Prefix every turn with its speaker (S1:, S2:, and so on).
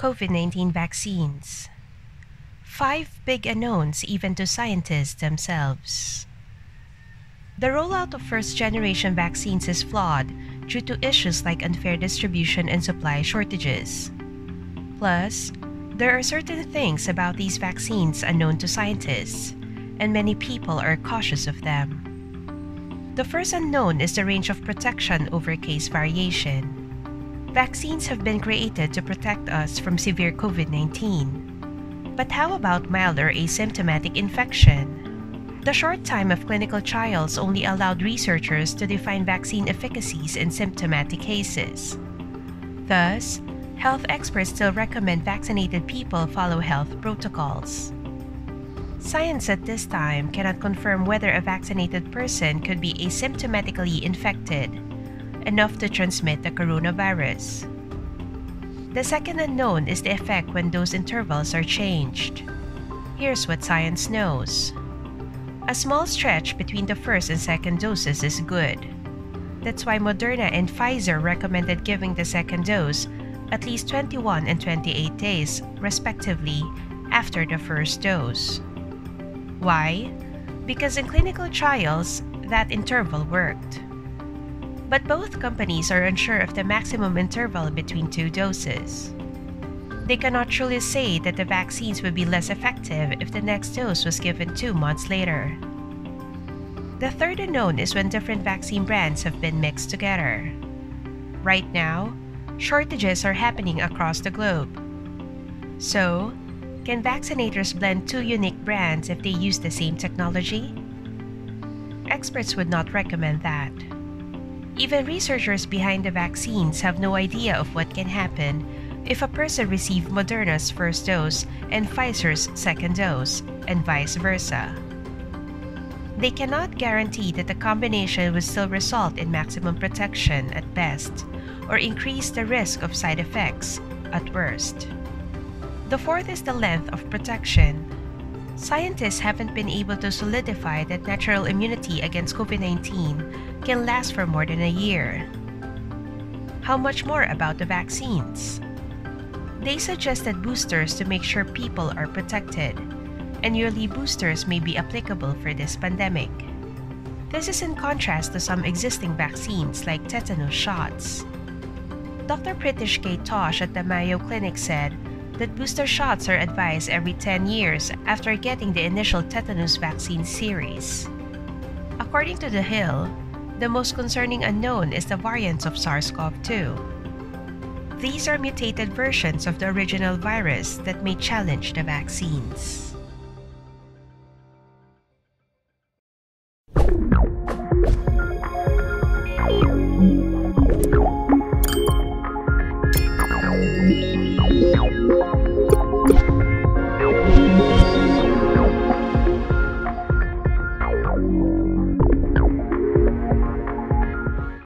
S1: COVID-19 vaccines. 5 big unknowns even to scientists themselves. The rollout of first-generation vaccines is flawed due to issues like unfair distribution and supply shortages. Plus, there are certain things about these vaccines unknown to scientists, and many people are cautious of them. The first unknown is the range of protection over case variation. Vaccines have been created to protect us from severe COVID-19. But how about mild or asymptomatic infection? The short time of clinical trials only allowed researchers to define vaccine efficacies in symptomatic cases. Thus, health experts still recommend vaccinated people follow health protocols. Science at this time cannot confirm whether a vaccinated person could be asymptomatically infected, enough to transmit the coronavirus. The second unknown is the effect when dose intervals are changed. Here's what science knows. A small stretch between the first and second doses is good. That's why Moderna and Pfizer recommended giving the second dose at least 21 and 28 days, respectively, after the first dose. Why? Because in clinical trials, that interval worked. But both companies are unsure of the maximum interval between 2 doses. They cannot truly say that the vaccines would be less effective if the next dose was given 2 months later. The third unknown is when different vaccine brands have been mixed together. Right now, shortages are happening across the globe. So, can vaccinators blend 2 unique brands if they use the same technology? Experts would not recommend that. Even researchers behind the vaccines have no idea of what can happen if a person received Moderna's first dose and Pfizer's second dose, and vice versa. They cannot guarantee that the combination will still result in maximum protection at best, or increase the risk of side effects at worst. The fourth is the length of protection. Scientists haven't been able to solidify that natural immunity against COVID-19 can last for more than a year. How much more about the vaccines? They suggested boosters to make sure people are protected, and yearly boosters may be applicable for this pandemic. This is in contrast to some existing vaccines like tetanus shots. Dr. Pritish K. Tosh at the Mayo Clinic said that booster shots are advised every 10 years after getting the initial tetanus vaccine series. According to The Hill, the most concerning unknown is the variants of SARS-CoV-2. These are mutated versions of the original virus that may challenge the vaccines.